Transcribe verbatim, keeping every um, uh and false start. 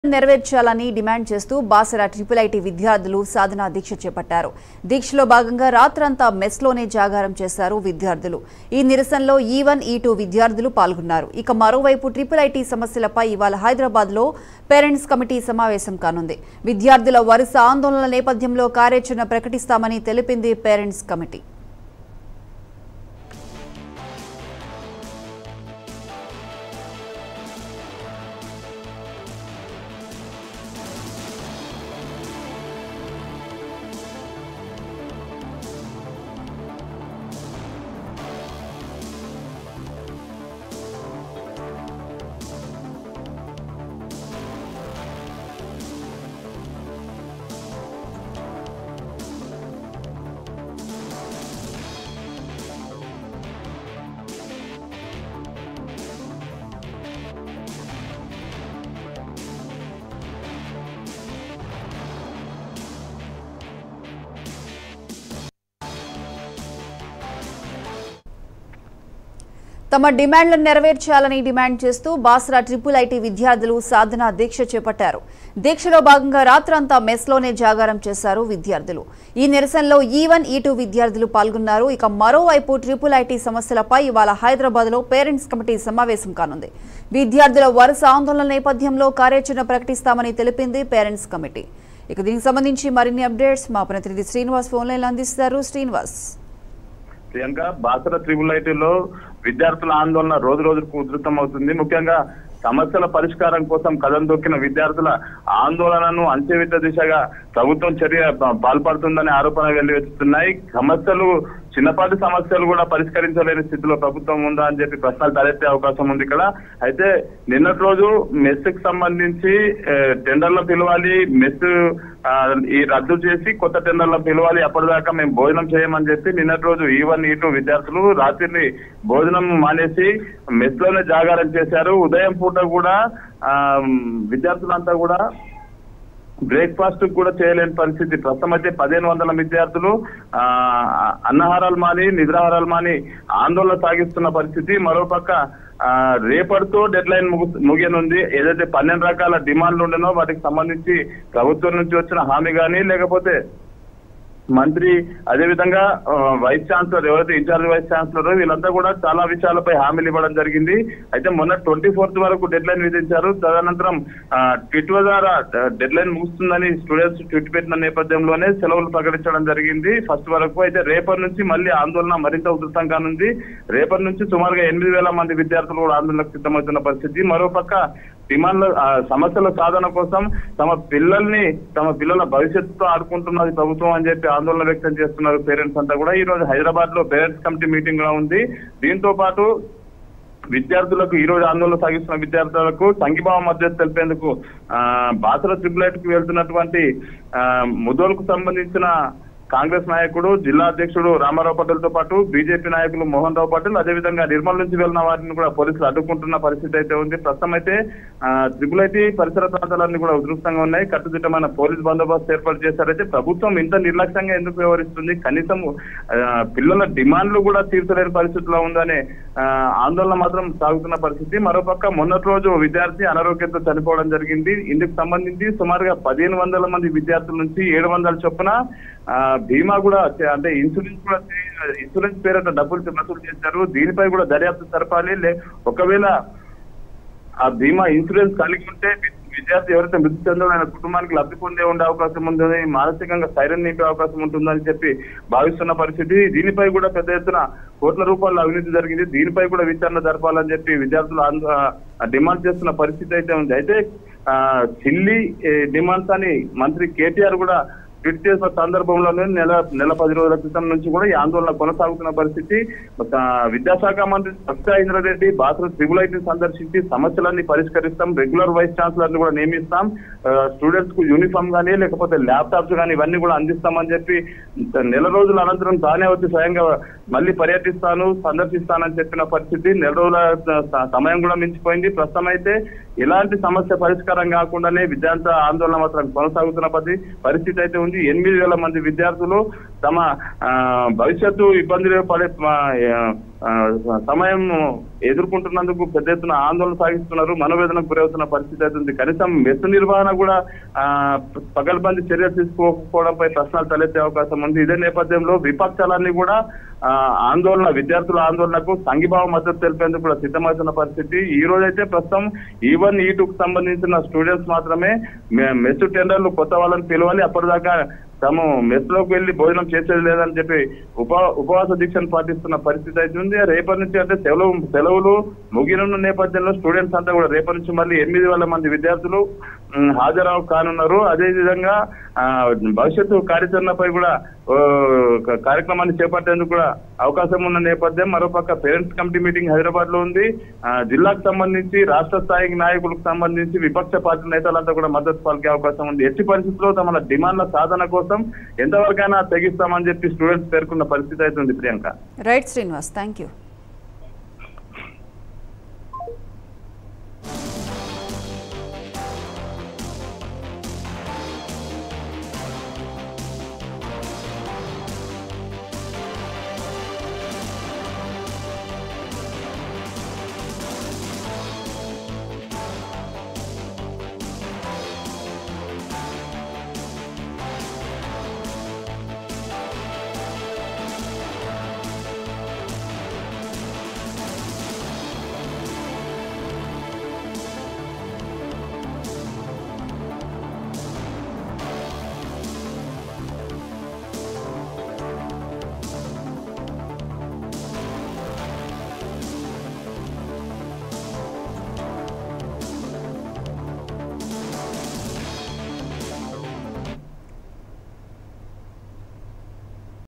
నెరవేర్చాలని డిమాండ్ చేస్తూ Basara triple IT విద్యార్థులు సాధనా దీక్ష చేపట్టారు. దీక్షలో భాగంగా రాత్రంతా మెస్లోనే జాగారం చేశారు విద్యార్థులు. ఈ నిరసనలో ఈ వన్ ఈ టూ విద్యార్థులు పాల్గొన్నారు. ఇక మరోవైపు ట్రిపుల్ ఐటీ సమస్యలపై ఇవాళ హైదరాబాద్ లో పేరెంట్స్ కమిటీ సమావేశం కానుంది. విద్యార్థుల వరుస ఆందోళనల నేపథ్యంలో కార్యాచరణ ప్రకటిస్తామని తెలిపింది పేరెంట్స్ కమిటీ. తమ డిమాండ్లను నెరవేర్చాలని డిమాండ్ చేస్తూ బాసర ట్రిపుల్ ఐటీ విద్యార్థులు సాధనా దీక్ష చేపట్టారు. దీక్షలో భాగంగా రాత్రంతా మెస్లోనే జాగారం చేశారు విద్యార్థులు. ఈ నిరసనలో ఈ వన్ ఈ టూ విద్యార్థులు పాల్గొన్నారు. ఇక మరోవైపు ట్రిపుల్ ఐటీ సమస్యలపై ఇవాళ హైదరాబాద్ లో పేరెంట్స్ కమిటీ సమావేశం కానుంది. విద్యార్థుల వరుస ఆందోళనల నేపథ్యంలో కార్యాచరణ ప్రకటిస్తామని తెలిపింది పేరెంట్స్ కమిటీ. ఇక దీనికి సంబంధించి మరిన్ని అప్డేట్స్ మా ప్రతినిధి శ్రీనివాస్ ఫోన్ లైన్ అందిస్తారు. శ్రీనివాస్, ప్రియాంక, బాసర ట్రిపుల్ ఐటీలో విద్యార్థుల ఆందోళన రోజు రోజుకు ఉధృతం అవుతుంది. ముఖ్యంగా సమస్యల పరిష్కారం కోసం కదం దొక్కిన విద్యార్థుల ఆందోళనను అంచెవిద్ద దిశగా ప్రభుత్వం చర్య పాల్పడుతుందనే ఆరోపణ వెల్లువెత్తుతున్నాయి. సమస్యలు చిన్నపాటి సమస్యలు కూడా పరిష్కరించలేని స్థితిలో ప్రభుత్వం ఉందా అని చెప్పి ప్రశ్నలు తలెత్తే అవకాశం ఉంది ఇక్కడ. అయితే నిన్నటి రోజు మెస్ కి సంబంధించి టెండర్లు పిలవాలి, మెస్ ఈ రద్దు చేసి కొత్త టెండర్లు పిలవాలి, అప్పటిదాకా మేము భోజనం చేయమని చెప్పి నిన్నటి రోజు ఈ వన్ ఈ టూ విద్యార్థులు రాత్రిని భోజనం మానేసి మెస్ లోనే జాగారం చేశారు. ఉదయం పూట కూడా ఆ విద్యార్థులంతా కూడా బ్రేక్ఫాస్ట్ కూడా చేయలేని పరిస్థితి. ప్రస్తుతం అయితే పదిహేను వందల విద్యార్థులు ఆ అన్నహారాలు మాని నిద్రాహారాలు మాని ఆందోళన సాగిస్తున్న పరిస్థితి. మరోపక్క ఆ రేపటితో డెడ్ లైన్ ముగు ముగియనుంది. ఏదైతే పన్నెండు రకాల డిమాండ్లు ఉండనో వాటికి సంబంధించి ప్రభుత్వం నుంచి వచ్చిన హామీ కానీ, లేకపోతే మంత్రి, అదేవిధంగా వైస్ ఛాన్సలర్, ఎవరైతే ఇన్ఛార్జ్ వైస్ ఛాన్సలర్, వీళ్ళంతా కూడా చాలా విషయాలపై హామీలు ఇవ్వడం జరిగింది. అయితే మొన్న ట్వంటీ ఫోర్త్ వరకు డెడ్ లైన్ విధించారు. తదనంతరం ట్విట్ ద్వారా డెడ్ లైన్ ముగుస్తుందని స్టూడెంట్స్ ట్విట్ పెట్టిన నేపథ్యంలోనే సెలవులు ప్రకటించడం జరిగింది ఫస్ట్ వరకు. అయితే రేపటి నుంచి మళ్ళీ ఆందోళన మరింత ఉధృతం కానుంది. రేపటి నుంచి సుమారుగా ఎనిమిది వేల మంది విద్యార్థులు కూడా ఆందోళనకు సిద్ధమవుతున్న పరిస్థితి. మరోపక్క డిమాండ్ల సమస్యల సాధన కోసం తమ పిల్లల్ని తమ పిల్లల భవిష్యత్తుతో ఆడుకుంటున్నది ప్రభుత్వం అని చెప్పి ఆందోళన వ్యక్తం చేస్తున్నారు పేరెంట్స్ అంతా కూడా. ఈ రోజు హైదరాబాద్ లో పేరెంట్స్ కమిటీ మీటింగ్ లో ఉంది. దీంతో పాటు విద్యార్థులకు, ఈ రోజు ఆందోళన సాగిస్తున్న విద్యార్థులకు సంఘీభావ మద్దతు తెలిపేందుకు ఆ బాసర ట్రిపుల్ ఐటీకి వెళ్తున్నటువంటి ఆ ముదోల్కు సంబంధించిన కాంగ్రెస్ నాయకుడు, జిల్లా అధ్యక్షుడు రామారావు పటేల్ తో పాటు బీజేపీ నాయకులు మోహన్ రావు పటేల్, అదేవిధంగా నిర్మల్ నుంచి వెళ్ళిన వారిని కూడా పోలీసులు అడ్డుకుంటున్న పరిస్థితి అయితే ఉంది. ప్రస్తుతం అయితే ఆ ట్రిపుల్ ఐటీ పరిసర ప్రాంతాలన్నీ కూడా ఉధృతంగా ఉన్నాయి. కట్టుదిట్టమైన పోలీస్ బందోబస్తు ఏర్పాటు చేశారైతే ప్రభుత్వం ఇంత నిర్లక్ష్యంగా ఎందుకు వ్యవహరిస్తుంది? కనీసం పిల్లల డిమాండ్లు కూడా తీర్చలేని పరిస్థితిలో ఉందనే ఆందోళన మాత్రం సాగుతున్న పరిస్థితి. మరోపక్క మొన్నటి రోజు విద్యార్థి అనారోగ్యంతో చనిపోవడం జరిగింది. ఇందుకు సంబంధించి సుమారుగా పదిహేను వందల మంది విద్యార్థుల నుంచి ఏడు వందల చొప్పున ఆ బీమా కూడా, అంటే ఇన్సూరెన్స్ కూడా, ఇన్సూరెన్స్ పేరుట డబ్బులు వసూలు చేశారు. దీనిపై కూడా దర్యాప్తు జరపాలి. లే ఒకవేళ ఆ బీమా ఇన్సూరెన్స్ కలిగి ఉంటే విద్యార్థి ఎవరైతే మృతి చెందో ఆయన కుటుంబానికి లబ్ధి పొందే ఉండే అవకాశం ఉందని, మానసికంగా స్థైర్యం నింపే అవకాశం ఉంటుందని చెప్పి భావిస్తున్న పరిస్థితి. దీనిపై కూడా పెద్ద ఎత్తున కోట్ల రూపాయల అవినీతి జరిగింది. దీనిపై కూడా విచారణ జరపాలని చెప్పి విద్యార్థులు డిమాండ్ చేస్తున్న పరిస్థితి అయితే ఉంది. అయితే ఆ సిల్లీ డిమాండ్స్ అని మంత్రి కేటీఆర్ కూడా ట్వీట్ చేసిన సందర్భంలోనే నెల నెల పది రోజుల క్రితం నుంచి కూడా ఈ ఆందోళన కొనసాగుతున్న పరిస్థితి. విద్యాశాఖ మంత్రి సత్య ఇంద్రారెడ్డి బాసర ట్రిపుల్ ఐటీని సందర్శించి సమస్యలన్నీ పరిష్కరిస్తాం, రెగ్యులర్ వైస్ ఛాన్సలర్ ని కూడా నియమిస్తాం, స్టూడెంట్స్ కు యూనిఫామ్ కానీ లేకపోతే ల్యాప్టాప్స్ కానీ ఇవన్నీ కూడా అందిస్తామని చెప్పి నెల రోజుల అనంతరం తానే వచ్చి స్వయంగా మళ్ళీ పర్యటిస్తాను, సందర్శిస్తానని చెప్పిన పరిస్థితి. నెల రోజుల సమయం కూడా మించిపోయింది. ప్రస్తుతం అయితే ఎలాంటి సమస్య పరిష్కారం కాకుండానే విద్యార్థుల ఆందోళన మాత్రం కొనసాగుతున్న పరిస్థితి అయితే ఉంది. ఎనిమిది వేల మంది విద్యార్థులు తమ భవిష్యత్తు ఇబ్బందులు పడే సమయం ఎదుర్కొంటున్నందుకు పెద్ద ఎత్తున ఆందోళన సాగిస్తున్నారు, మనోవేదనకు గురవుతున్న పరిస్థితి అవుతుంది. కనీసం మెస్ నిర్వహణ కూడా ఆ పగల్బందీ చర్యలు తీసుకోకపోవడంపై ప్రశ్నలు తలెత్తే అవకాశం ఉంది. ఇదే నేపథ్యంలో విపక్షాలన్నీ కూడా ఆ ఆందోళన విద్యార్థుల ఆందోళనకు సంఘీభావ మద్దతు తెలిపేందుకు కూడా సిద్ధమవుతున్న పరిస్థితి. ఈ రోజైతే ప్రస్తుతం ఈ వన్ ఈ టూ కు సంబంధించిన స్టూడెంట్స్ మాత్రమే మెస్ టెండర్లు కొత్త వాళ్ళని పిలవాలి, అప్పటిదాకా తాము మెస్ లోకి వెళ్లి భోజనం చేసేది లేదని చెప్పి ఉప ఉపవాస దీక్షను పాటిస్తున్న పరిస్థితి అవుతుంది. రేపటి నుంచి అంటే సెలవు సెలవులు ముగినున్న నేపథ్యంలో స్టూడెంట్స్ అంతా కూడా రేపటి నుంచి మళ్ళీ ఎనిమిది వేల మంది విద్యార్థులు హాజరు కానున్నారు. అదేవిధంగా ఆ భవిష్యత్తు కార్యాచరణపై కూడా కార్యక్రమాన్ని చేపట్టేందుకు కూడా అవకాశం ఉన్న నేపథ్యం. మరోపక్క పేరెంట్స్ కమిటీ మీటింగ్ హైదరాబాద్ లో ఉంది. ఆ జిల్లాకు సంబంధించి రాష్ట్ర స్థాయి నాయకులకు సంబంధించి విపక్ష పార్టీ నేతలంతా కూడా మద్దతు పలికే అవకాశం ఉంది. ఎట్టి పరిస్థితుల్లో తమ డిమాండ్ల సాధన కోసం ఎంతవరకైనా తెగిస్తామని చెప్పి స్టూడెంట్స్ పేర్కొన్న పరిస్థితి అవుతుంది. Priyanka. Right Srinivas, thank you.